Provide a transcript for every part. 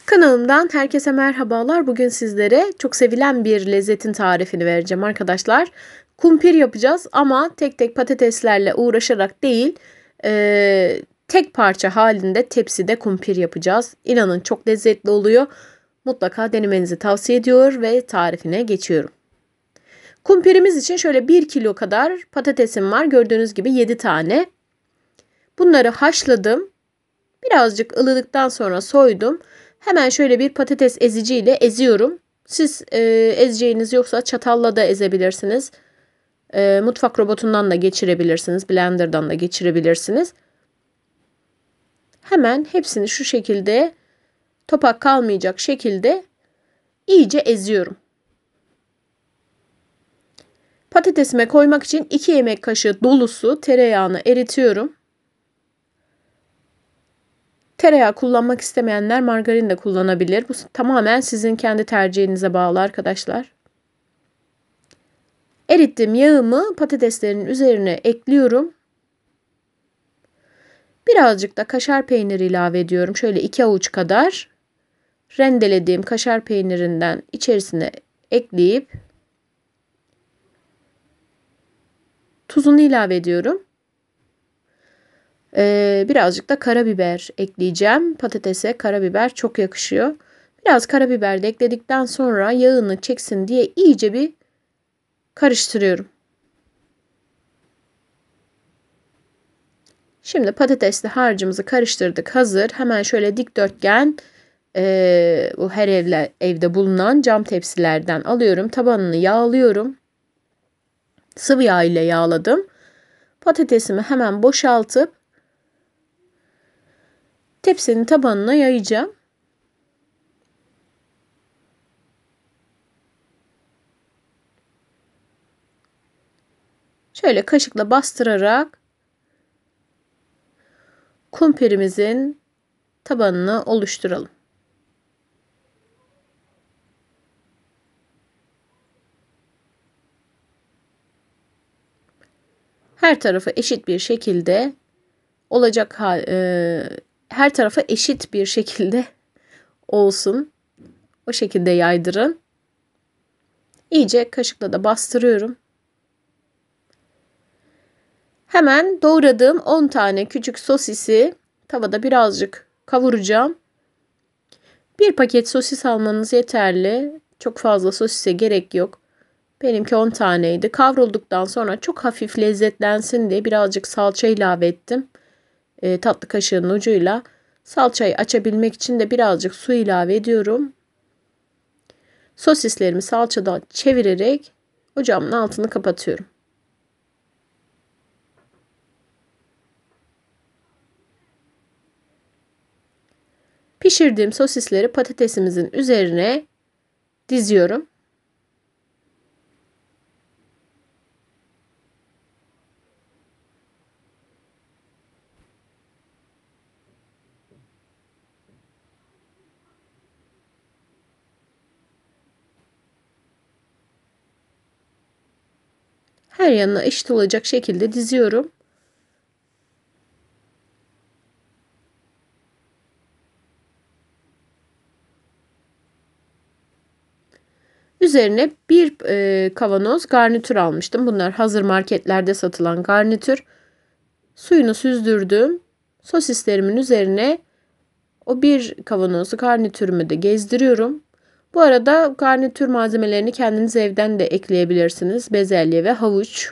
Kanalımdan herkese merhabalar. Bugün sizlere çok sevilen bir lezzetin tarifini vereceğim arkadaşlar. Kumpir yapacağız ama tek tek patateslerle uğraşarak değil, tek parça halinde tepside kumpir yapacağız. İnanın çok lezzetli oluyor. Mutlaka denemenizi tavsiye ediyor ve tarifine geçiyorum. Kumpirimiz için şöyle 1 kilo kadar patatesim var. Gördüğünüz gibi 7 tane. Bunları haşladım. Birazcık ılıdıktan sonra soydum. Hemen şöyle bir patates eziciyle eziyorum. Siz ezeceğiniz yoksa çatalla da ezebilirsiniz. Mutfak robotundan da geçirebilirsiniz. Blender'dan da geçirebilirsiniz. Hemen hepsini şu şekilde topak kalmayacak şekilde iyice eziyorum. Patatesime koymak için 2 yemek kaşığı dolusu tereyağını eritiyorum. Tereyağı kullanmak istemeyenler margarin de kullanabilir. Bu tamamen sizin kendi tercihinize bağlı arkadaşlar. Erittiğim yağımı patateslerin üzerine ekliyorum. Birazcık da kaşar peyniri ilave ediyorum. Şöyle 2 avuç kadar rendelediğim kaşar peynirinden içerisine ekleyip tuzunu ilave ediyorum. Birazcık da karabiber ekleyeceğim. Patatese karabiber çok yakışıyor. Biraz karabiber de ekledikten sonra yağını çeksin diye iyice bir karıştırıyorum. Şimdi patatesli harcımızı karıştırdık. Hazır. Hemen şöyle dikdörtgen bu her evde bulunan cam tepsilerden alıyorum. Tabanını yağlıyorum. Sıvı yağ ile yağladım. Patatesimi hemen boşaltıp tepsinin tabanına yayacağım. Şöyle kaşıkla bastırarak kumpirimizin tabanını oluşturalım. Her tarafı eşit bir şekilde olacak her tarafı eşit bir şekilde olsun. O şekilde yaydırın. İyice kaşıkla da bastırıyorum. Hemen doğradığım 10 tane küçük sosisi tavada birazcık kavuracağım. Bir paket sosis almanız yeterli. Çok fazla sosise gerek yok. Benimki 10 taneydi. Kavrulduktan sonra çok hafif lezzetlensin diye birazcık salça ilave ettim. Tatlı kaşığının ucuyla. Salçayı açabilmek için de birazcık su ilave ediyorum. Sosislerimi salçada çevirerek ocağımın altını kapatıyorum. Pişirdiğim sosisleri patatesimizin üzerine diziyorum. Her yanına eşit olacak şekilde diziyorum. Üzerine bir kavanoz garnitür almıştım. Bunlar hazır marketlerde satılan garnitür. Suyunu süzdürdüm. Sosislerimin üzerine o bir kavanozu garnitürümü de gezdiriyorum. Bu arada garnitür malzemelerini kendiniz evden de ekleyebilirsiniz. Bezelye ve havuç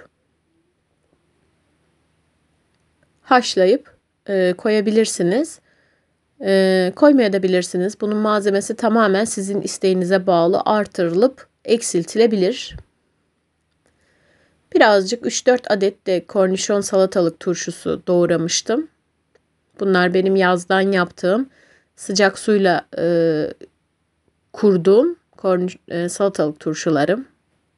haşlayıp koyabilirsiniz. Koymayabilirsiniz. Bunun malzemesi tamamen sizin isteğinize bağlı artırılıp eksiltilebilir. Birazcık 3-4 adet de kornişon salatalık turşusu doğramıştım. Bunlar benim yazdan yaptığım sıcak suyla kurduğum salatalık turşularım.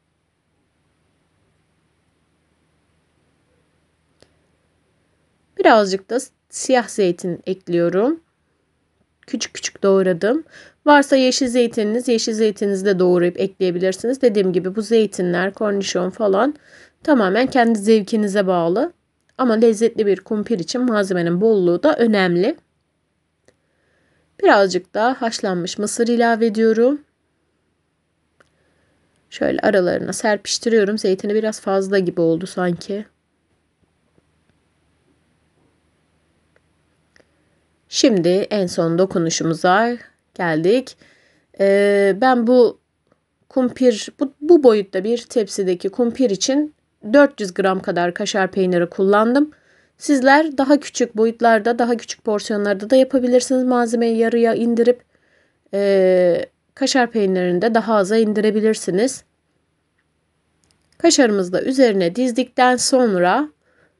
Birazcık da siyah zeytin ekliyorum. Küçük küçük doğradım. Varsa yeşil zeytininizi de doğrayıp ekleyebilirsiniz. Dediğim gibi bu zeytinler, kornişon falan tamamen kendi zevkinize bağlı. Ama lezzetli bir kumpir için malzemenin bolluğu da önemli. Birazcık da haşlanmış mısır ilave ediyorum. Şöyle aralarına serpiştiriyorum. Zeytini biraz fazla gibi oldu sanki. Şimdi en son dokunuşumuza geldik. Ben bu kumpir, bu boyutta bir tepsideki kumpir için 400 gram kadar kaşar peyniri kullandım. Sizler daha küçük boyutlarda, daha küçük porsiyonlarda da yapabilirsiniz. Malzemeyi yarıya indirip kaşar peynirini de daha aza indirebilirsiniz. Kaşarımızı da üzerine dizdikten sonra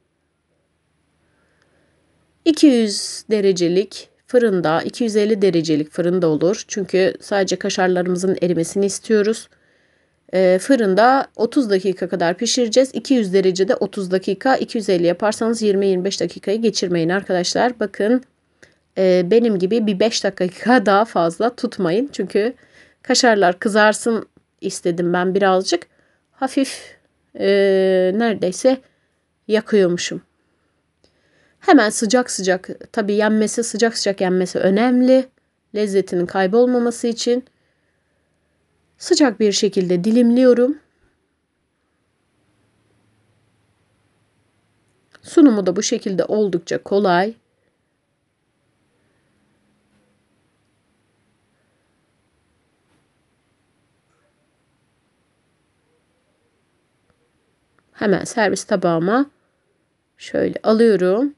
200 derecelik fırında, 250 derecelik fırında olur. Çünkü sadece kaşarlarımızın erimesini istiyoruz. Fırında 30 dakika kadar pişireceğiz. 200 derecede 30 dakika, 250 yaparsanız 20-25 dakikayı geçirmeyin arkadaşlar. Bakın benim gibi bir 5 dakika daha fazla tutmayın. Çünkü kaşarlar kızarsın istedim ben birazcık. Hafif neredeyse yakıyormuşum. Hemen sıcak sıcak, tabii yenmesi, sıcak sıcak yenmesi önemli. Lezzetinin kaybolmaması için sıcak bir şekilde dilimliyorum. Sunumu da bu şekilde oldukça kolay. Hemen servis tabağıma şöyle alıyorum.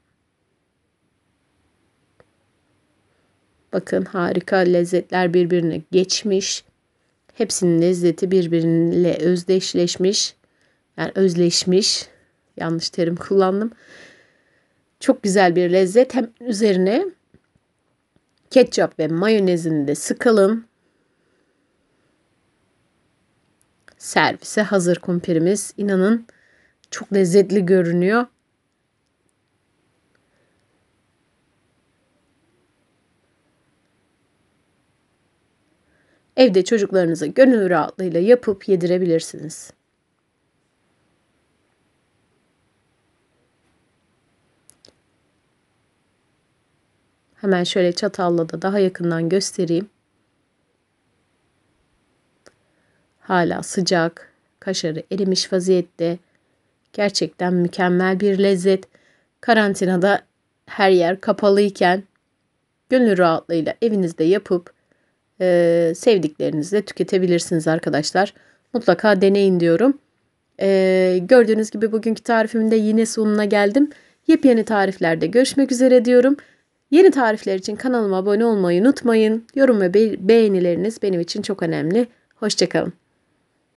Bakın harika lezzetler birbirine geçmiş. Hepsinin lezzeti birbiriyle özdeşleşmiş. Yani özleşmiş. Yanlış terim kullandım. Çok güzel bir lezzet. Hem üzerine ketçap ve mayonezini de sıkalım. Servise hazır kumpirimiz. İnanın çok lezzetli görünüyor. Evde çocuklarınıza gönül rahatlığıyla yapıp yedirebilirsiniz. Hemen şöyle çatalla da daha yakından göstereyim. Hala sıcak, kaşarı erimiş vaziyette. Gerçekten mükemmel bir lezzet. Karantinada her yer kapalıyken gönül rahatlığıyla evinizde yapıp sevdiklerinizle tüketebilirsiniz arkadaşlar. Mutlaka deneyin diyorum. Gördüğünüz gibi bugünkü tarifimin de yine sonuna geldim. Yepyeni tariflerde görüşmek üzere diyorum. Yeni tarifler için kanalıma abone olmayı unutmayın. Yorum ve beğenileriniz benim için çok önemli. Hoşça kalın.